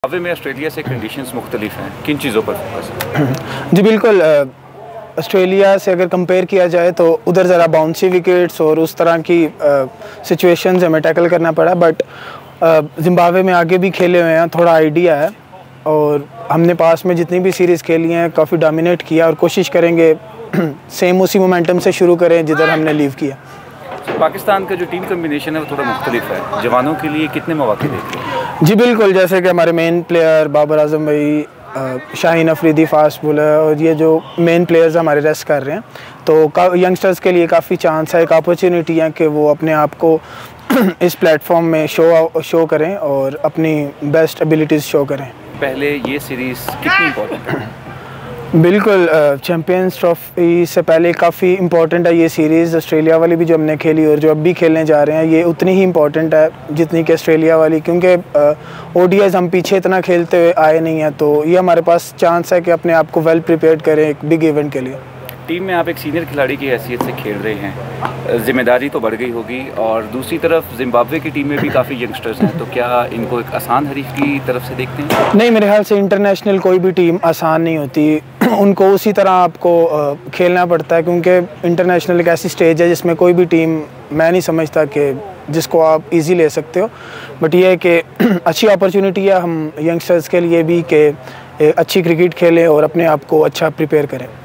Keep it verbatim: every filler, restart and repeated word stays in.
Zimbabwe में Australia से conditions मुख्तलिफ हैं, किन चीज़ों पर फोकस है? जी बिल्कुल, ऑस्ट्रेलिया से अगर कंपेयर किया जाए तो उधर ज़रा बाउंसी विकेट्स और उस तरह की सिचुएशंस हमें टैकल करना पड़ा। बट जिम्बाब्वे में आगे भी खेले हुए हैं, थोड़ा आइडिया है और हमने पास में जितनी भी सीरीज़ खेली हैं काफ़ी डोमिनेट किया और कोशिश करेंगे सेम उसी मोमेंटम से शुरू करें जिधर हमने लीव किया। पाकिस्तान का जो टीम कम्बिनेशन है वो थोड़ा मुख्तलिफ है, जवानों के लिए कितने मौके देते हैं? जी बिल्कुल, जैसे कि हमारे मेन प्लेयर बाबर आजम भाई, शाहीन अफरीदी फास्ट बॉलर और ये जो मेन प्लेयर्स हमारे रेस्ट कर रहे हैं, तो यंगस्टर्स के लिए काफ़ी चांस है, एक अपॉर्चुनिटी है कि वो अपने आप को इस प्लेटफॉर्म में शो शो करें और अपनी बेस्ट एबिलिटीज़ शो करें। पहले ये सीरीज़ कितनी इंपॉर्टेंट है? बिल्कुल, चैम्पियंस ट्रॉफी से पहले काफ़ी इंपॉर्टेंट है ये सीरीज़। ऑस्ट्रेलिया वाली भी जो हमने खेली और जो अब भी खेलने जा रहे हैं ये उतनी ही इंपॉर्टेंट है जितनी कि ऑस्ट्रेलिया वाली, क्योंकि ओडीआईज़ हम पीछे इतना खेलते हुए आए नहीं हैं, तो ये हमारे पास चांस है कि अपने आप को वेल प्रिपेयर्ड करें एक बिग इवेंट के लिए। टीम में आप एक सीनियर खिलाड़ी की हैसियत से खेल रहे हैं, जिम्मेदारी तो बढ़ गई होगी और दूसरी तरफ जिम्बाब्वे की टीम में भी काफ़ी यंगस्टर्स हैं, तो क्या इनको एक आसान हरीफ की तरफ से देखते हैं? नहीं, मेरे ख्याल से इंटरनेशनल कोई भी टीम आसान नहीं होती, उनको उसी तरह आपको खेलना पड़ता है, क्योंकि इंटरनेशनल एक ऐसी स्टेज है जिसमें कोई भी टीम मैं नहीं समझता कि जिसको आप इजी ले सकते हो। बट ये है कि अच्छी अपॉर्चुनिटी है हम यंगस्टर्स के लिए भी कि अच्छी क्रिकेट खेलें और अपने आप को अच्छा प्रिपेयर करें।